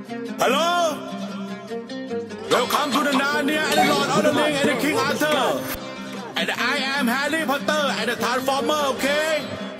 Hello? Welcome to the Narnia and the Lord of the Ring and the King Arthur. And I am Harry Potter and the Transformer, okay?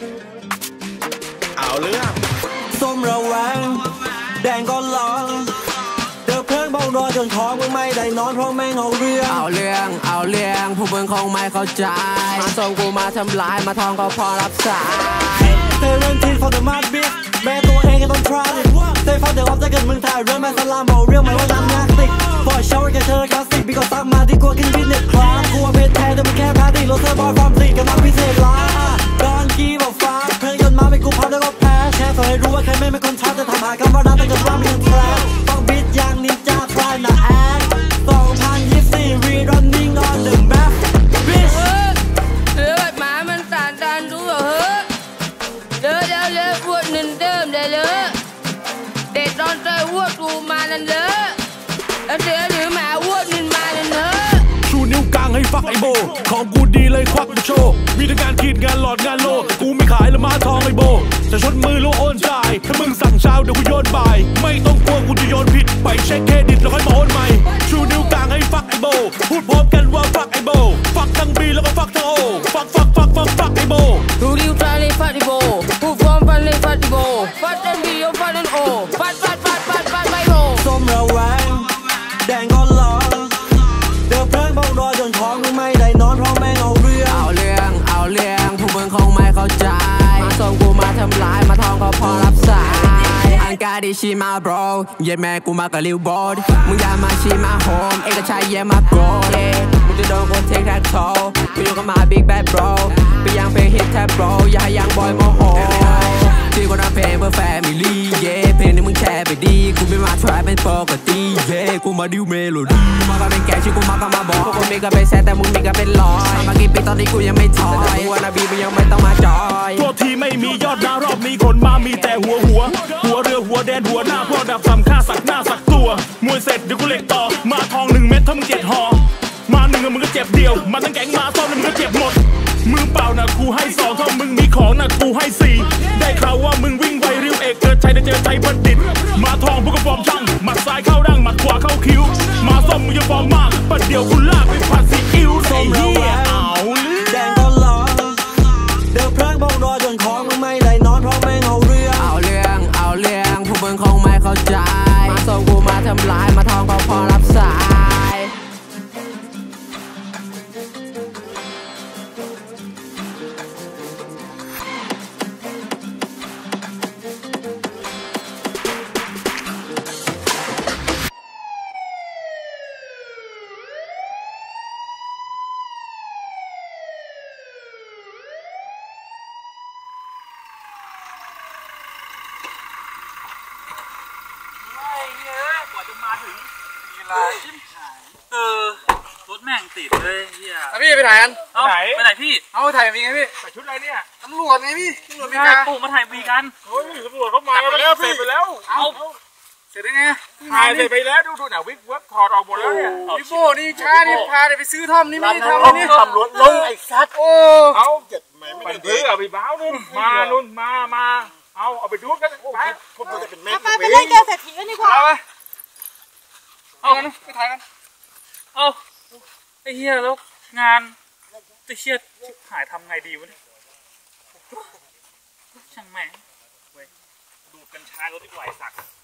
เอาเรื่องส้มระแวงแดงก็ร้อนเดือดเพลิงเบาดอจนท้องมึงไม่ได้นอนเพราะแม่งเอาเรื่องพวกมึงคงไม่เข้าใจมาส่งกูมาทำลายมาทองก็พอรับสายเซเว่นทีfor the mad bitch แม่ตัวเองก็ต้อง try it Stay for the off จะเกิดมึงถ่ายเรื่องแม่สลามบอกเรื่องมันว่าน้ำยาติก for shower กับเธอคลาสสิกบีก็ซักมาที่กลัวกินพิษเน็ตคลาสกูว่าเพชรแท้แต่มึงแค่พาตีโรเซอร์บอลฟอร์มสีกำลังพิเศษล้าดอนกี้บอกฟ้าเพื่อนยนต์มาเป็นกูพับแล้วก็แพ้แชร์สอนให้รู้ว่าใครไม่เป็นคนชัดจะทำหาคำว่ารักเป็นกับว่ามีเงินแทร็กต้องบิดอย่างนินจา try นะแอค2024 we running on the map bitch แบบหมามันสานดันรู้เหรอเด้อพวดนินเดิมได้เลยเด็ดตอนใจพวดกูมานั่นเลยแล้วเสือหรือหมาพวดนินมานั่นเลยชูนิ้วกลางให้ฟักไอโบของกูดีเลยควักมาโชว์มีทั้งการขีดงานหลอดงานโลแต่กูไม่ขายแล้วมาทองไอโบจะชดมือแล้วโอนจ่ายถ้ามึงสั่งเช้าเดี๋ยวกูโยนบ่ายไม่ต้องกลัวกูจะโยนผิดไปเช็คเครดิตแล้วค่อยมาโอนใหม่ชูนิ้วกลางให้ฟักไอโบพูดพร้อมกันว่าฟักไอโบฟักทั้งบีแล้วก็ฟักทั้งโอฟักไอโบชูนิ้วกลางให้ฟักไอโบพูดพร้อมกันให้ฟักไอโบฟักทั้งบีแล้วฟักทั้งโอฟักไอโบส้มระแวงแดงก็ร้อนเดือดเพลิงเบาดอจนท้องมึงไม่ได้นอนเพราะแม่งเอาเรื่องพวกมึงคงไม่เข้าใจมาส่งกูมาทำลายมาทองก็พอรับสายอังกาดิชิมา bro เย็ดแม่กูมากับลิวบอดมึงอย่ามาชิมาโฮมเอกชัยเย่มาโกรมึงจะโดนคนเทคแท็กโทกูอยู่กับมา big bad bro ไปยังเพลงฮิตแท็บ bro อย่าให้ยังบอยโมโหที่กูทำเพลงเพื่อแฟมิลี่เย่เพลงที่มึงแชร์ไปดีกูไม่มาทรายเป็นปกติเย่กูมาดิวเมโลดี้มาก็เป็นแกชื่อกูมาก็มาบอกพวกกูมีก็เป็นแซดแต่มึงมีก็เป็นลอยมากี่ปีตอนนี้กูยังไม่ถอยแต่กูว่านาบีมึงยังไม่ต้องมาจอยตัวทีไม่มียอดดาวรอบนี้คนมามีแต่หัวเรือหัวแดนหัวหน้าพวกดับซ้ำฆ่าสักหน้าสักตัวมวยเสร็จเดี๋ยวกูเล็กต่อมาทอง1 เม็ดถ้ามึง7 ห่อมา1มึงก็เจ็บเดียวมาตั้งแก๊งมาซ้อมมึงก็เจ็บหมดมือเปล่านะกูให้2ถ้ามึงมีของนะกูให้4ได้ข่าวว่ามึงวิ่งไวริ้วเอกเกิดชัยได้เจอใจบัณฑิตมาทองพวกก็ฟอร์มช่างหมัดซ้ายเข้าดั้งหมัดขวาเข้าคิ้วมาส้มมึงจะฟอร์มมากปัดเดียวกูลากไปผัดซีอิ๊วไอ้เหี้ยแดงก็ร้อนเดือดเพลิงเบาดอจนของมึงไม่ได้นอนเพราะแม่งเอาเรื่องพวกมึงคงไม่เข้าใจมาส่งกูมาทำลายมาทองก็พอรับสายกว่าจะมาถึงมีลาชิมหายรถแม่งติดเลยเฮียพี่ไปถ่ายกันไปไหนพี่เอาถ่ายมีไงพี่ใส่ชุดอะไรเนี่ยตำรวจไงพี่ตำรวจไม่ได้ปู่มาถ่ายวีกันเฮ้ยตำรวจเขามาแล้วเสร็จไปแล้วเอาเสร็จได้ไงถ่ายเสร็จไปแล้วดูหน่ะวิกเวิร์กถอดออกหมดแล้วเนี่ยพี่โบนี่ช้านี่พาไปซื้อท่อมนี่ไม่ได้ทำนี่ตำรวจลงไอ้ซัดโอ้เอาเจ็ดไม่ได้เพื่อไปบ้านู่นมาเอาไปดูกันไปผมจะเป็นแม่ไปเล่นเจอเศรษฐีกันดีกว่าเอากันไปถ่ายกันเอาไอ้เหี้ยแล้วงานจะเครียดหายทำไงดีวะเนี่ยช่างแม่งดูดกัญชาเราดีกว่าไอ้สัก